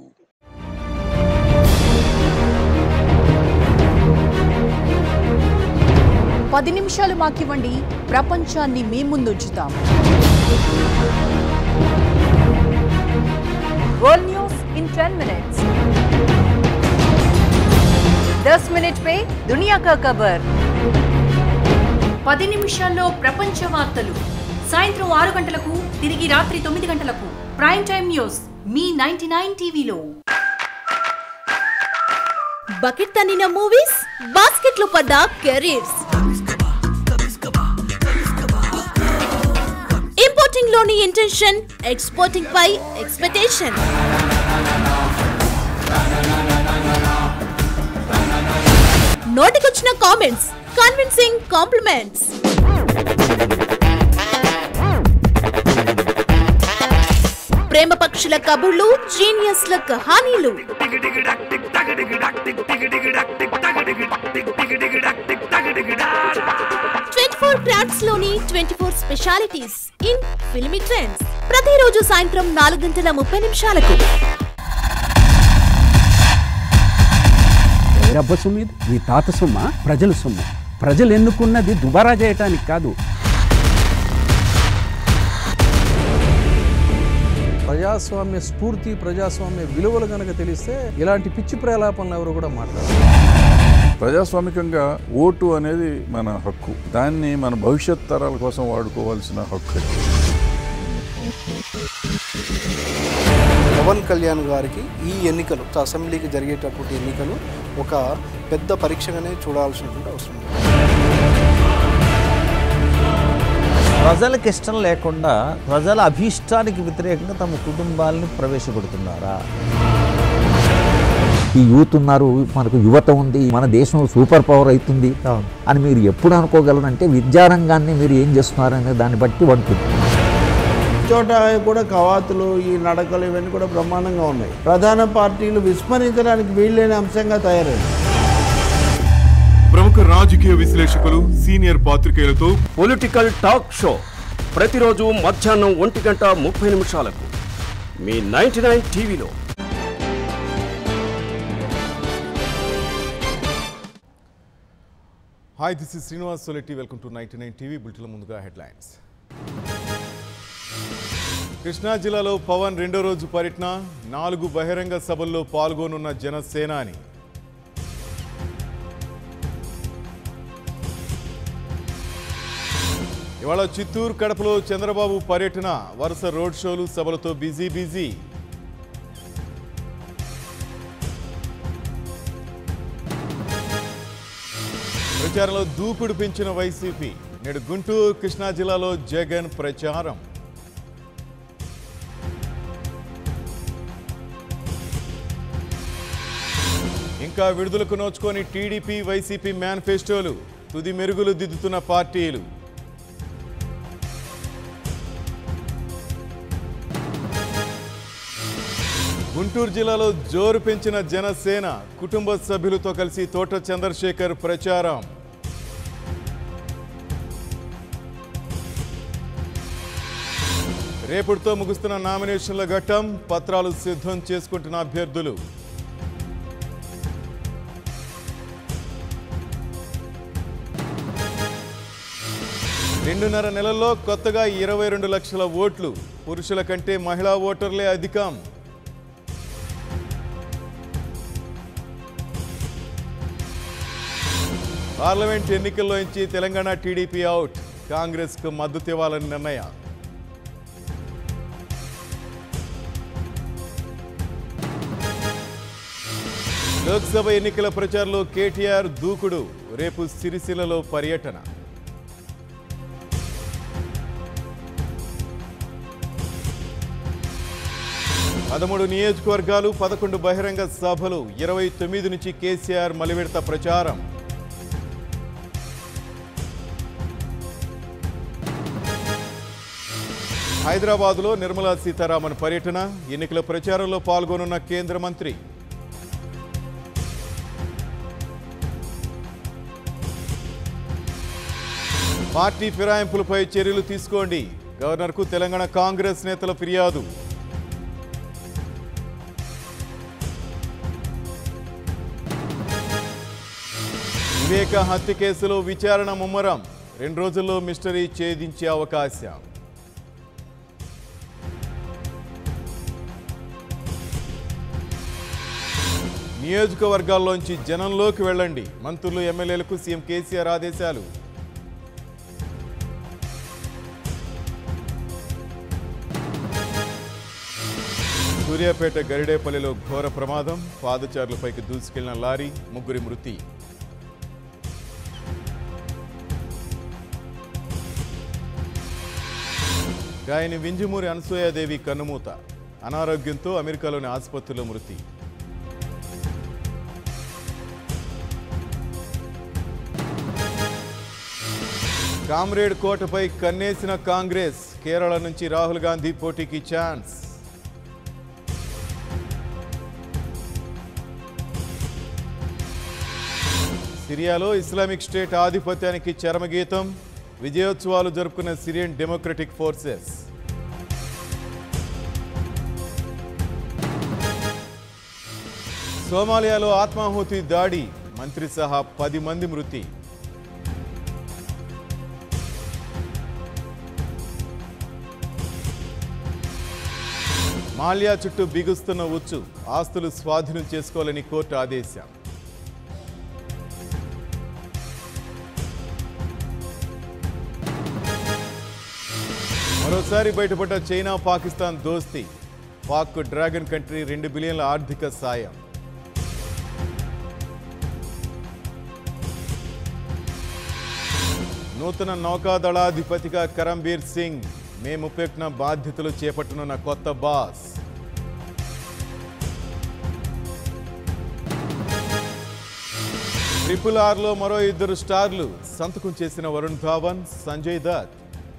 పది నిమిషాలు మాకివ్వండి, ప్రపంచాన్ని మీ ముందుంచుతాం. World news in 10 minutes. 10 minute पे दुनिया का खबर. 10 నిమిషాల్లో ప్రపంచ వార్తలు. సాయంత్రం 6 గంటలకు, తిరిగి రాత్రి 9 గంటలకు. ప్రైమ్ టైమ్ న్యూస్ మీ 99 టీవీలో. బకెట్ తన్నిన మూవీస్, బాస్కెట్లో పడ్డ కెరీర్స్, ఇంపోర్టింగ్ లోని ఇంటెన్షన్, ఎక్స్పోర్టింగ్ పై ఎక్స్పెక్టేషన్, నోటికొచ్చిన కామెంట్స్, కన్విన్సింగ్ కాంప్లిమెంట్స్, ప్రేమ పక్షుల కబుర్లు, జీనియస్ల కహానీలు, 24 క్రాఫ్ట్స్ లోని 24 స్పెషాలిటీస్ ఇన్ ఫిల్మీ ట్రెండ్స్. ప్రతిరోజు సాయంత్రం 4:30 నిమిషాలకు. డబ్బ సొమ్ము ఇది మీ తాత సొమ్మ ప్రజల సొమ్ము ప్రజలు ఎన్నుకున్నది దుబారా చేయటానికి కాదు. ప్రజాస్వామ్య స్ఫూర్తి ప్రజాస్వామ్య విలువలు కనుక తెలిస్తే ఇలాంటి పిచ్చి ప్రలాపనలు ఎవరు కూడా మాట్లాడరు. ప్రజాస్వామికంగా ఓటు అనేది మన హక్కు, దాన్ని మన భవిష్యత్ తరాల కోసం వాడుకోవాల్సిన హక్కు. పవన్ కళ్యాణ్ గారికి ఈ ఎన్నికలు అసెంబ్లీకి జరిగేటటువంటి ఎన్నికలు ఒక పెద్ద పరీక్షగానే చూడాల్సినటువంటి అవసరం ఉంది. ప్రజలకు ఇష్టం లేకుండా ప్రజల అభీష్టానికి వ్యతిరేకంగా తమ కుటుంబాలను ప్రవేశపెడుతున్నారా? ఈ యూత్ ఉన్నారు, మనకు యువత ఉంది, మన దేశం సూపర్ పవర్ అవుతుంది అని మీరు ఎప్పుడు అనుకోగలరంటే విద్యారంగాన్ని మీరు ఏం చేస్తున్నారనే దాన్ని బట్టి ఉంటుంది. చోట కూడా కవాతులు ఈ నడకలు ఇవన్నీ కూడా బ్రహ్మాండంగా ఉన్నాయి. ప్రధాన పార్టీలు విస్మరించడానికి వీల్లేని అంశంగా తయారైంది. ప్రముఖ రాజకీయ విశ్లేషకులు సీనియర్ పాత్రికేయులతో పొలిటికల్ టాక్ షో ప్రతిరోజు మధ్యాహ్నం 1:30 మీ 99 టీవీలో. Hi, this is Srinivas Soletti. Welcome to 99 TV. బులెటిన్ల ముందుగా హెడ్లైన్స్. కృష్ణా జిల్లాలో పవన్ రెండో రోజు పర్యటన, 4 బహిరంగ సభల్లో పాల్గొనున్న జనసేనాని. ఇవాళ చిత్తూరు, కడపలో చంద్రబాబు పర్యటన, వరుస రోడ్ షోలు, సభలతో బిజీ. ప్రచారంలో దూకుడు పెంచిన వైసీపీ, నేడు గుంటూరు, కృష్ణా జిల్లాలో జగన్ ప్రచారం. ఇంకా విడుదలకు నోచుకొని టీడీపీ, వైసీపీ మేనిఫెస్టోలు, తుది మెరుగులు దిద్దుతున్న పార్టీలు. గుంటూరు జిల్లాలో జోరు పెంచిన జనసేన, కుటుంబ సభ్యులతో కలిసి తోట చంద్రశేఖర్ ప్రచారం. రేపటితో ముగుస్తున్న నామినేషన్ల ఘట్టం, పత్రాలు సిద్ధం చేసుకుంటున్న అభ్యర్థులు. రెండున్నర నెలల్లో కొత్తగా 22 లక్షల ఓట్లు, పురుషుల కంటే మహిళా ఓటర్లే అధికం. పార్లమెంట్ ఎన్నికల్లో నుంచి తెలంగాణ టీడీపీ అవుట్, కాంగ్రెస్కు మద్దతు ఇవ్వాలని నిర్ణయం. లోక్సభ ఎన్నికల ప్రచారంలో కేటీఆర్ దూకుడు, రేపు సిరిసిల్లలో పర్యటన. పదమూడు నియోజకవర్గాలు, 11 బహిరంగ సభలు, 29 నుంచి కేసీఆర్ మలివిడత ప్రచారం. హైదరాబాద్లో నిర్మలా సీతారామన్ పర్యటన, ఎన్నికల ప్రచారంలో పాల్గొనున్న కేంద్ర మంత్రి. పార్టీ ఫిరాయింపులపై చర్యలు తీసుకోండి, గవర్నర్కు తెలంగాణ కాంగ్రెస్ నేతల ఫిర్యాదు. వివేక హత్య కేసులో విచారణ ముమ్మరం, 2 రోజుల్లో మిస్టరీ ఛేదించే అవకాశం. నియోజకవర్గాల్లోంచి జనంలోకి వెళ్ళండి, మంత్రులు, ఎమ్మెల్యేలకు సీఎం కేసీఆర్ ఆదేశాలు. సూర్యాపేట గరిడేపల్లిలో ఘోర ప్రమాదం, పాదచారులపైకి దూసుకెళ్లిన లారీ, 3 మృతి. గాయని వింజమూరి అనసూయాదేవి కన్నుమూత, అనారోగ్యంతో అమెరికాలోని ఆసుపత్రిలో మృతి. కామ్రేడ్ కోటపై కన్నేసిన కాంగ్రెస్, కేరళ నుంచి రాహుల్ గాంధీ పోటీకి ఛాన్స్. సిరియాలో ఇస్లామిక్ స్టేట్ ఆధిపత్యానికి చరమగీతం, విజయోత్సవాలు జరుపుకున్న సిరియన్ డెమోక్రటిక్ ఫోర్సెస్. సోమాలియాలో ఆత్మాహుతి దాడి, మంత్రి సహా 10 మంది మృతి. మాల్యా చుట్టూ బిగుస్తున్న ఉచ్చు, ఆస్తులు స్వాధీనం చేసుకోవాలని కోర్టు ఆదేశం. మరోసారి బయటపడ్డ చైనా పాకిస్తాన్ దోస్తీ. పాక్ డ్రాగన్ కంట్రీ 2 బిలియన్ల ఆర్థిక సాయం. నూతన నౌకాదళాధిపతిగా కరంబీర్ సింగ్. మే 31న బాధ్యతలు చేపట్టనున్న కొత్త బాస్. RRRలో మరో 2 స్టార్లు. సంతకం చేసిన వరుణ్ ధావన్, సంజయ్ దత్.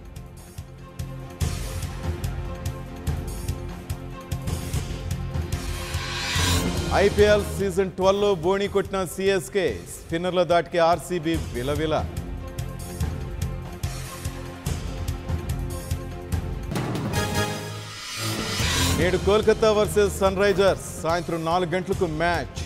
IPL సీజన్ 12లో బోణి కొట్టిన CSK. స్పిన్నర్ల దాటికి RCB విలవిల. నేడు కోల్కతా వర్సెస్ సన్ రైజర్స్. సాయంత్రం 4 గంటలకు మ్యాచ్.